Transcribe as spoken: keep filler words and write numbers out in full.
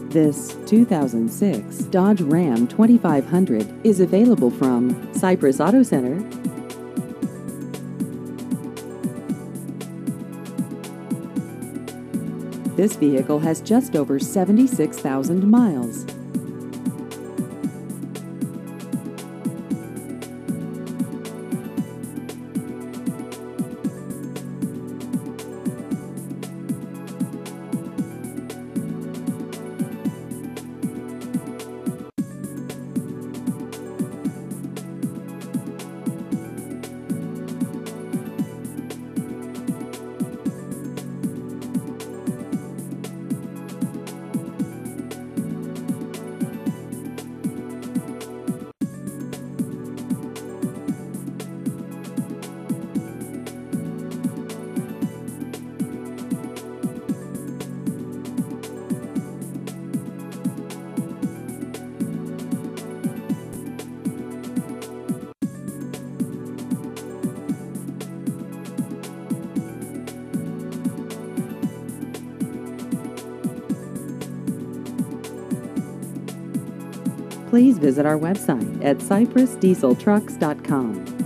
This two thousand six Dodge Ram twenty-five hundred is available from Cypress Auto Center. This vehicle has just over seventy-six thousand miles. Please visit our website at cypress diesel trucks dot com.